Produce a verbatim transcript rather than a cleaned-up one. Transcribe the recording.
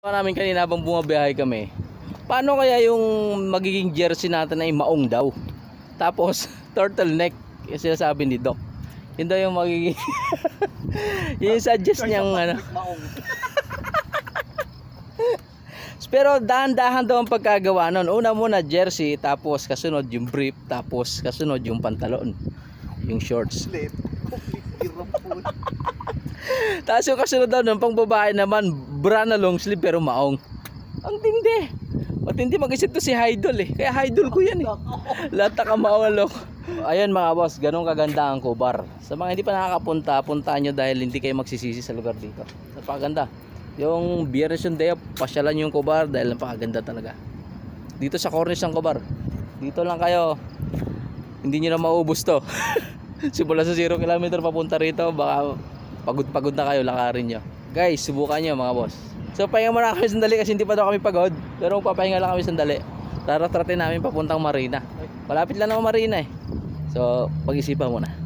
Namin kanina habang bumabiyahe kami, paano kaya yung magiging jersey natin ay maong daw, tapos turtleneck yung sinasabi ni Doc, yun daw yung magiging yung suggest niyang ano. Pero dahan-dahan daw ang pagkagawa nun. Una muna jersey, tapos kasunod yung brief, tapos kasunod yung pantalon, yung shorts. Tapos yung kasunod daw nun, pang babae naman, bra na long sleeve pero maong. Ang tindi. Matindi mag-isip to si Idol eh. Kaya Idol ko yan eh. Lahat na kamawalok. Ayun mga boss, ganun kaganda ang Cobar. Sa mga hindi pa nakakapunta, puntaan nyo dahil hindi kayo magsisisi sa lugar dito. Napakaganda. Yung Biyernes yung day off, pasyalan yung Cobar dahil napakaganda talaga. Dito sa cornice ng Cobar. Dito lang kayo. Hindi nyo na maubos to. Simula sa zero kilometer papunta rito, baka pagod-pagod na kayo, lakarin nyo. Guys, subukan nyo mga boss. So pahinga muna kami sandali kasi hindi pa daw kami pagod. Pero papahinga lang kami sandali. Taratratin namin papuntang Marina. Malapit lang naman Marina eh. So pag-isipan muna.